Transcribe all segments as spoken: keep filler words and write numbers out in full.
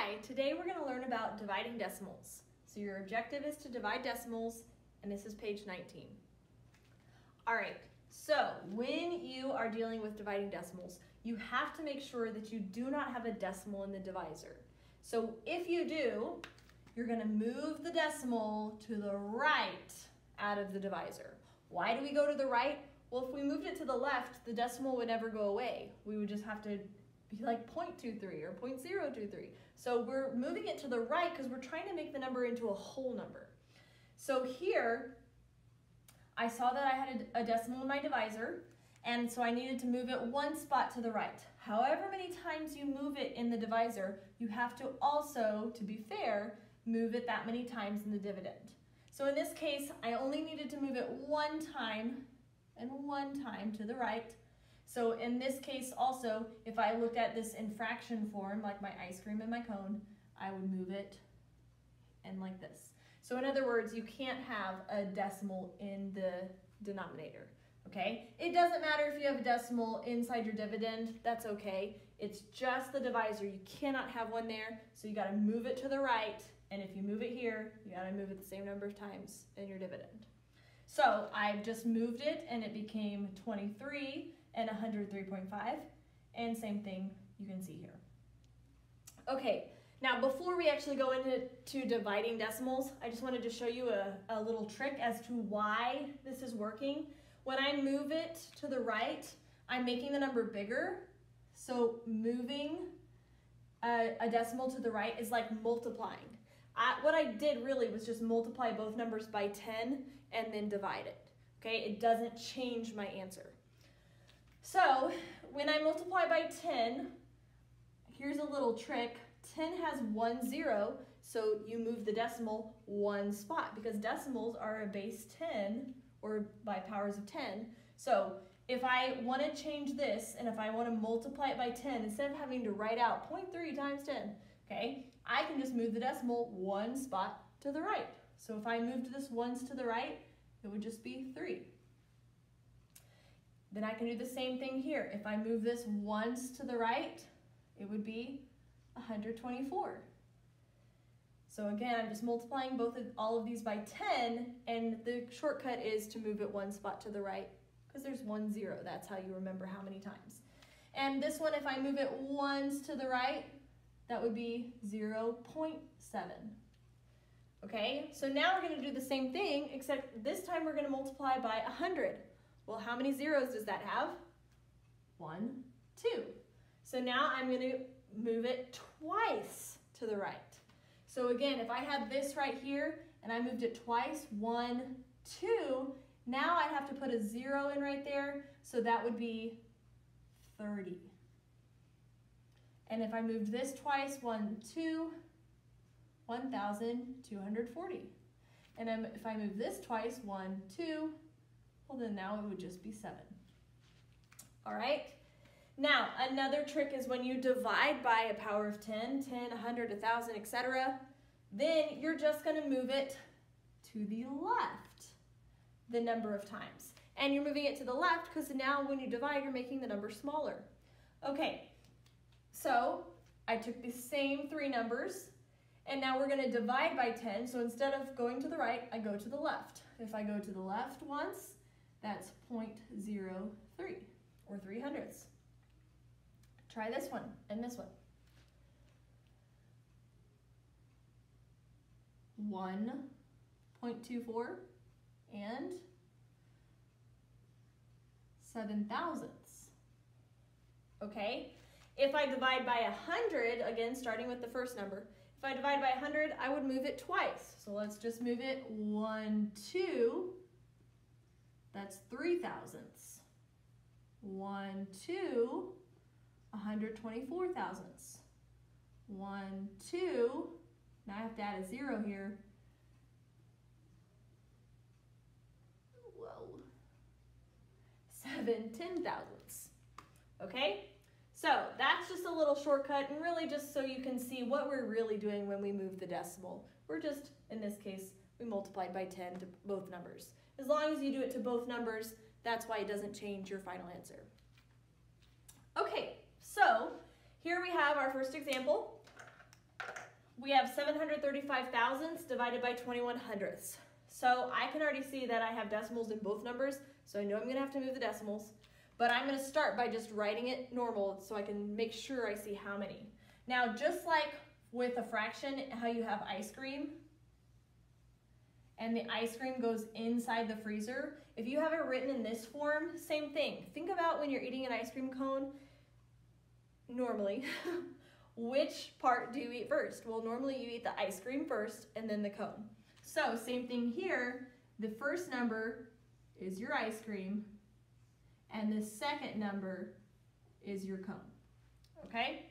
Hi, today we're going to learn about dividing decimals. So your objective is to divide decimals, and this is page nineteen. All right, so when you are dealing with dividing decimals, you have to make sure that you do not have a decimal in the divisor. So if you do, you're going to move the decimal to the right out of the divisor. Why do we go to the right? Well, if we moved it to the left, the decimal would never go away. We would just have to be like zero point two three or zero point zero two three. So we're moving it to the right because we're trying to make the number into a whole number. So here, I saw that I had a decimal in my divisor, and so I needed to move it one spot to the right. However many times you move it in the divisor, you have to also, to be fair, move it that many times in the dividend. So in this case, I only needed to move it one time and one time to the right. So in this case also, if I looked at this in fraction form, like my ice cream and my cone, I would move it and like this. So in other words, you can't have a decimal in the denominator, okay? It doesn't matter if you have a decimal inside your dividend, that's okay. It's just the divisor. You cannot have one there, so you gotta move it to the right, and if you move it here, you gotta move it the same number of times in your dividend. So I've just moved it, and it became twenty-three and one hundred three point five, and same thing you can see here. Okay, now before we actually go into to dividing decimals, I just wanted to show you a, a little trick as to why this is working. When I move it to the right, I'm making the number bigger, so moving a, a decimal to the right is like multiplying. I, what I did really was just multiply both numbers by ten and then divide it, okay? It doesn't change my answer. So when I multiply by ten, here's a little trick. ten has one zero, so you move the decimal one spot because decimals are a base ten or by powers of ten. So if I want to change this and if I want to multiply it by ten, instead of having to write out zero point three times ten, okay, I can just move the decimal one spot to the right. So if I moved this ones to the right, it would just be three. Then I can do the same thing here. If I move this ones to the right, it would be one hundred twenty-four. So again, I'm just multiplying both of all of these by ten, and the shortcut is to move it one spot to the right because there's one zero. That's how you remember how many times. And this one, if I move it ones to the right, that would be zero point seven. Okay, so now we're going to do the same thing, except this time we're going to multiply by one hundred. Well, how many zeros does that have? One, two. So now I'm going to move it twice to the right. So again, if I had this right here and I moved it twice, one, two, now I have to put a zero in right there, so that would be thirty. And if I moved this twice, one, two, one thousand two hundred forty. And if I move this twice, one, two, well then now it would just be seven. All right? Now, another trick is when you divide by a power of ten, ten, one hundred, one thousand, et cetera, then you're just going to move it to the left the number of times. And you're moving it to the left because now when you divide, you're making the number smaller. Okay, so I took the same three numbers, and now we're going to divide by ten. So instead of going to the right, I go to the left. If I go to the left once, that's zero point zero three, or three hundredths. Try this one and this one. one point two four and seven thousandths. Okay, if I divide by one hundred, again starting with the first number, if I divide by one hundred, I would move it twice. So let's just move it one, two, that's three thousandths. one, two, one hundred twenty-four thousandths. one, two, now I have to add a zero here. Whoa. seven, ten thousandths. Okay? So that's just a little shortcut, and really just so you can see what we're really doing when we move the decimal. We're just, in this case, we multiplied by ten to both numbers. As long as you do it to both numbers, that's why it doesn't change your final answer. Okay, so here we have our first example. we have seven hundred thirty-five thousandths divided by twenty-one hundredths. So I can already see that I have decimals in both numbers, so I know I'm going to have to move the decimals. But I'm going to start by just writing it normal so I can make sure I see how many. Now, just like with a fraction, how you have ice cream, and the ice cream goes inside the freezer, if you have it written in this form, same thing. Think about when you're eating an ice cream cone, normally, which part do you eat first? Well, normally you eat the ice cream first and then the cone. So same thing here, the first number is your ice cream and the second number is your cone, okay?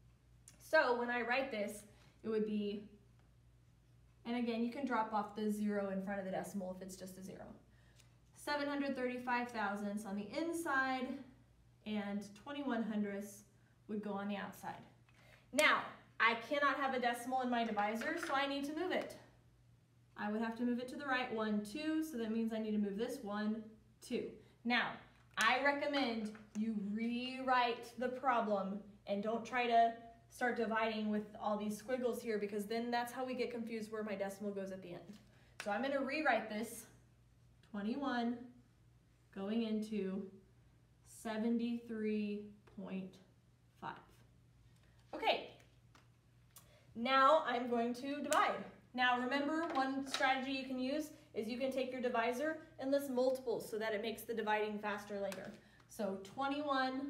So when I write this, it would be, and again, you can drop off the zero in front of the decimal if it's just a zero. seven hundred thirty-five thousandths on the inside and twenty-one hundredths would go on the outside. Now, I cannot have a decimal in my divisor, so I need to move it. I would have to move it to the right, one, two, so that means I need to move this one, two. Now, I recommend you rewrite the problem and don't try to start dividing with all these squiggles here, because then that's how we get confused where my decimal goes at the end. So I'm going to rewrite this, twenty-one going into seventy-three point five. Okay, now I'm going to divide. Now remember, one strategy you can use is you can take your divisor and list multiples so that it makes the dividing faster later. So twenty-one,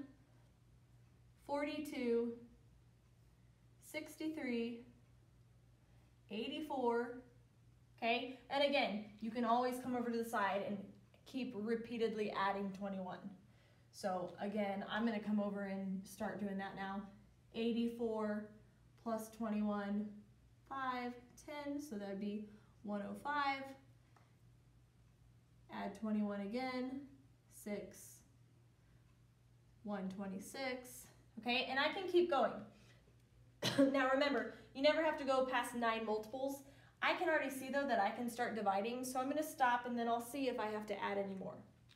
forty-two, sixty-three, eighty-four, okay? And again, you can always come over to the side and keep repeatedly adding twenty-one. So again, I'm gonna come over and start doing that now. eighty-four plus twenty-one, five, ten, so that would be one oh five. Add twenty-one again, six, one twenty-six, okay? And I can keep going. Now remember, you never have to go past nine multiples. I can already see though that I can start dividing, so I'm gonna stop and then I'll see if I have to add any more.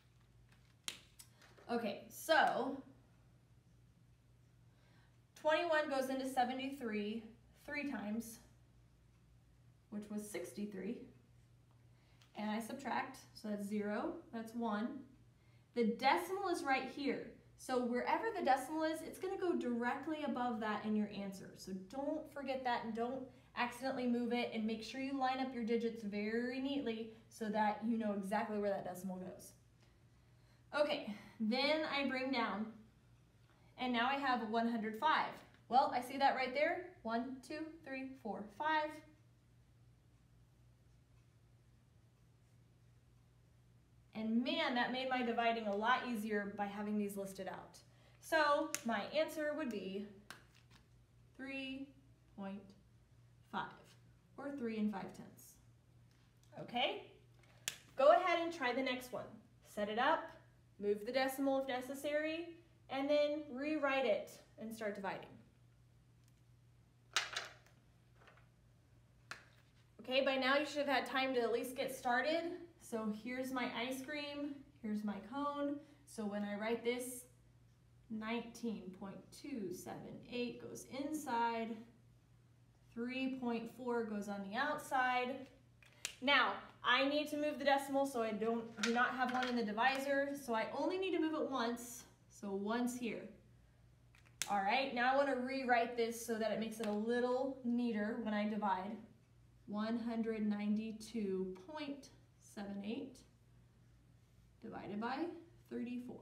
Okay, so twenty-one goes into seventy-three three times, which was sixty-three. And I subtract, so that's zero, that's one. The decimal is right here. So wherever the decimal is, it's gonna go directly above that in your answer. So don't forget that and don't accidentally move it, and make sure you line up your digits very neatly so that you know exactly where that decimal goes. Okay, then I bring down, and now I have one hundred five. Well, I see that right there, one, two, three, four, five. And man, that made my dividing a lot easier by having these listed out. So my answer would be three point five, or three and five tenths. Okay, go ahead and try the next one. Set it up, move the decimal if necessary, and then rewrite it and start dividing. Okay, by now you should have had time to at least get started. So here's my ice cream, here's my cone. So when I write this, nineteen point two seven eight goes inside, three point four goes on the outside. Now, I need to move the decimal, so I don't do not have one in the divisor, so I only need to move it once, so once here. All right, now I want to rewrite this so that it makes it a little neater when I divide. one hundred ninety-two point seven eight divided by thirty-four.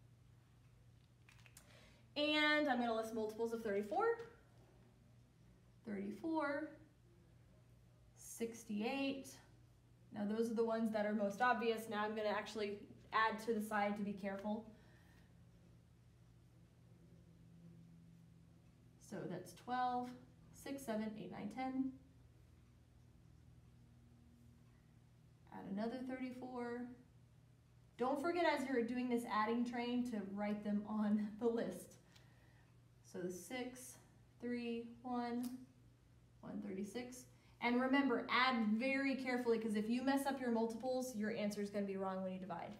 And I'm going to list multiples of thirty-four. thirty-four, sixty-eight. Now those are the ones that are most obvious. Now I'm going to actually add to the side to be careful. So that's twelve, six, seven, eight, nine, ten. Add another thirty-four. Don't forget as you're doing this adding train to write them on the list. So the six, three, one, one thirty-six. And remember, add very carefully, because if you mess up your multiples, your answer is going to be wrong when you divide.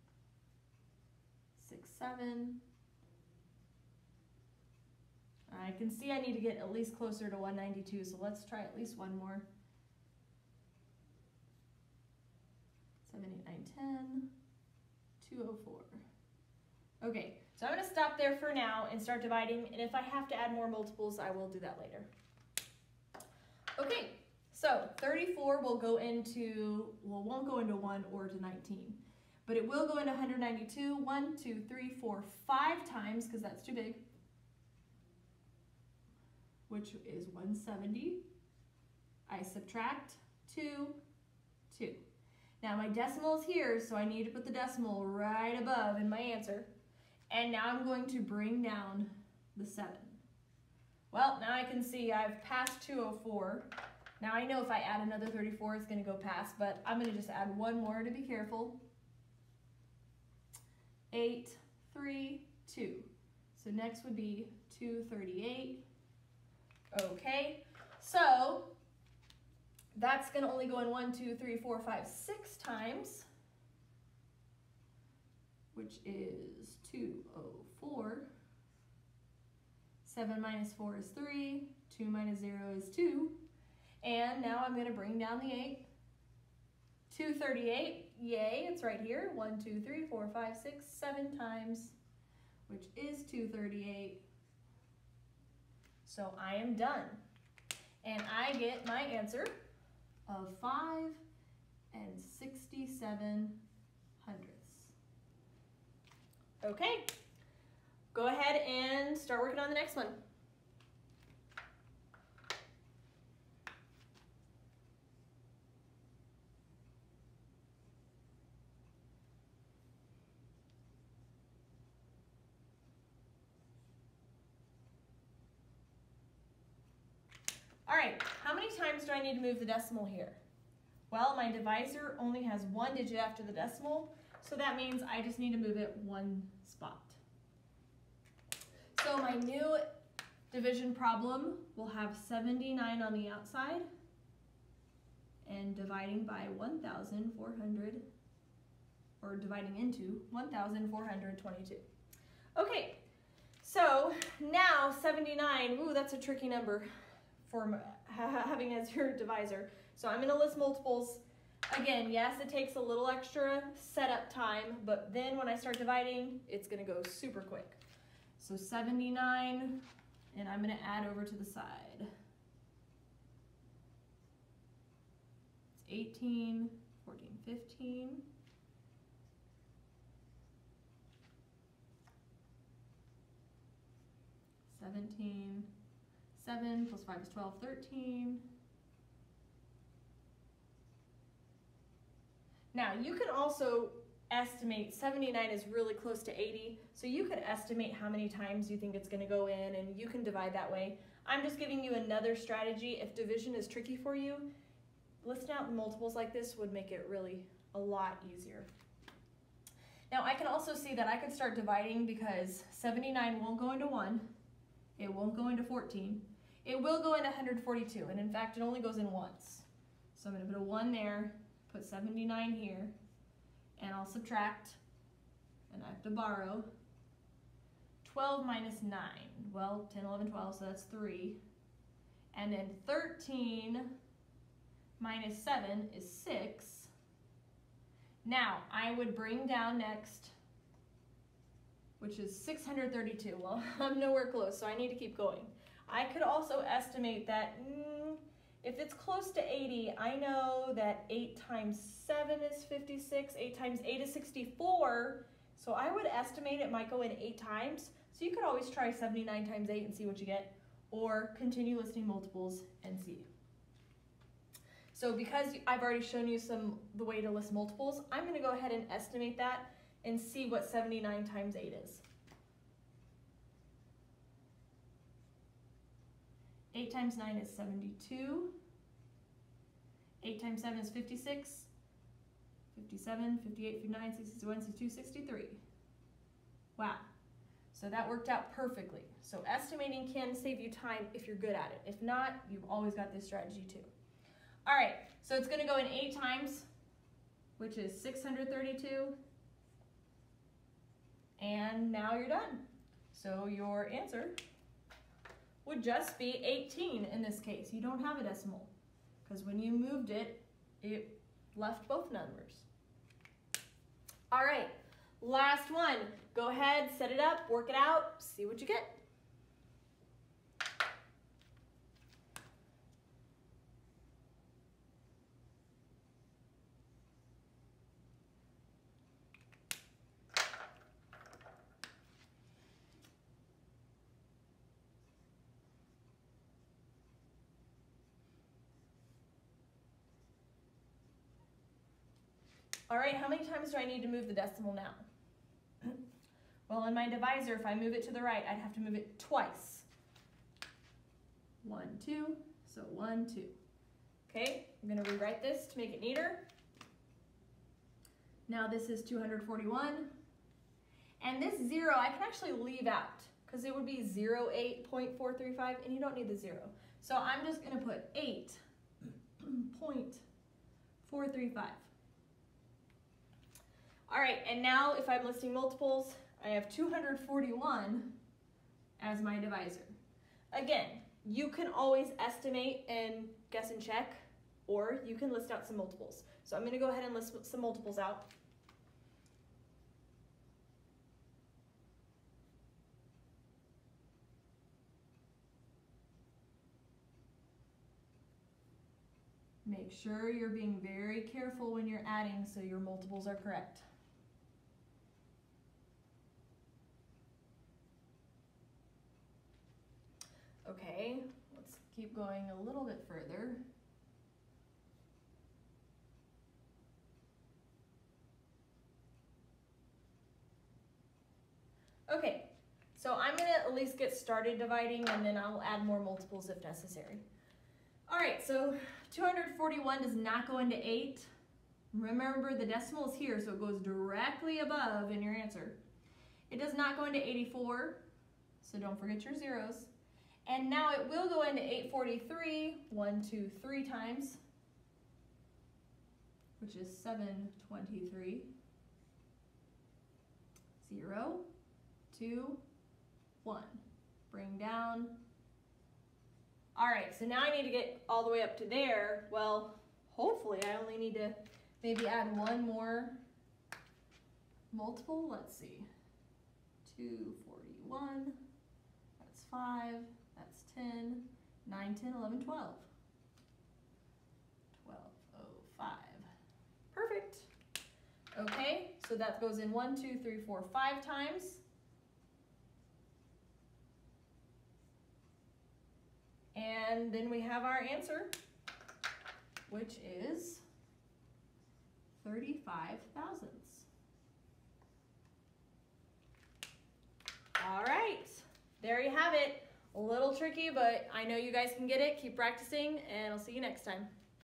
six, seven. I can see I need to get at least closer to one ninety-two, so let's try at least one more. seven, eight, nine, ten, two oh four. Okay, so I'm going to stop there for now and start dividing, and if I have to add more multiples, I will do that later. Okay, so thirty-four will go into, well, won't go into one or to nineteen, but it will go into one hundred ninety-two, one, two, three, four, five times, because that's too big, which is one hundred seventy. I subtract two, two. Now my decimal is here, so I need to put the decimal right above in my answer. And now I'm going to bring down the seven. Well, now I can see I've passed two oh four. Now I know if I add another thirty-four, it's going to go past, but I'm going to just add one more to be careful. eight, three, two. So next would be two thirty-eight. Okay, so that's going to only go in one, two, three, four, five, six times, which is two oh four. seven minus four is three. two minus zero is two. And now I'm going to bring down the eight. two thirty-eight, yay, it's right here. one, two, three, four, five, six, seven times, which is two thirty-eight. So I am done. And I get my answer of five and sixty-seven hundredths. Okay, go ahead and start working on the next one. All right, how many times do I need to move the decimal here? Well, my divisor only has one digit after the decimal, so that means I just need to move it one spot. So my new division problem will have seventy-nine on the outside and dividing by one thousand four hundred, or dividing into one thousand four hundred twenty-two. Okay, so now seventy-nine, ooh, that's a tricky number for having as your divisor. So I'm going to list multiples. Again, yes, it takes a little extra setup time, but then when I start dividing, it's going to go super quick. So seventy-nine, and I'm going to add over to the side. It's eighteen, fourteen, fifteen. seventeen. seven plus five is twelve, thirteen. Now you can also estimate, seventy-nine is really close to eighty, so you could estimate how many times you think it's going to go in, and you can divide that way. I'm just giving you another strategy. If division is tricky for you, listing out multiples like this would make it really a lot easier. Now I can also see that I could start dividing because seventy-nine won't go into one, it won't go into fourteen. It will go into one hundred forty-two, and in fact, it only goes in once. So I'm going to put a one there, put seventy-nine here, and I'll subtract, and I have to borrow. twelve minus nine, well, ten, eleven, twelve, so that's three. And then thirteen minus seven is six. Now, I would bring down next, which is six hundred thirty-two. Well, I'm nowhere close, so I need to keep going. I could also estimate that mm, if it's close to eighty, I know that eight times seven is fifty-six, eight times eight is sixty-four, so I would estimate it might go in eight times. So you could always try seventy-nine times eight and see what you get, or continue listing multiples and see. So because I've already shown you some the way to list multiples, I'm going to go ahead and estimate that and see what seventy-nine times eight is. eight times nine is seventy-two. eight times seven is fifty-six. fifty-seven, fifty-eight, fifty-nine, sixty-one, sixty-two, sixty-three. Wow. So that worked out perfectly. So estimating can save you time if you're good at it. If not, you've always got this strategy too. All right, so it's going to go in eight times, which is six hundred thirty-two. And now you're done. So your answer would just be eighteen in this case. You don't have a decimal because when you moved it, it left both numbers. All right, last one. Go ahead, set it up, work it out, see what you get. All right, how many times do I need to move the decimal now? Well, in my divisor, if I move it to the right, I'd have to move it twice. One, two, so one, two. Okay, I'm gonna rewrite this to make it neater. Now this is two hundred forty-one. And this zero, I can actually leave out because it would be zero eight point four three five, and you don't need the zero. So I'm just gonna put eight point four three five. All right, and now if I'm listing multiples, I have two hundred forty-one as my divisor. Again, you can always estimate and guess and check, or you can list out some multiples. So I'm gonna go ahead and list some multiples out. Make sure you're being very careful when you're adding so your multiples are correct. Okay, let's keep going a little bit further. Okay, so I'm gonna at least get started dividing and then I'll add more multiples if necessary. All right, so two hundred forty-one does not go into eight. Remember, the decimal is here, so it goes directly above in your answer. It does not go into eighty-four, so don't forget your zeros. And now it will go into eight forty-three, one, two, three times, which is seven twenty-three. Zero, two, one. Bring down. All right, so now I need to get all the way up to there. Well, hopefully I only need to maybe add one more multiple. Let's see. two forty-one, that's five. That's ten, nine, ten, eleven, twelve. twelve oh five. Perfect. Okay, so that goes in one, two, three, four, five times. And then we have our answer, which is thirty-five thousandths. All right, there you have it. A little tricky, but I know you guys can get it. Keep practicing, and I'll see you next time.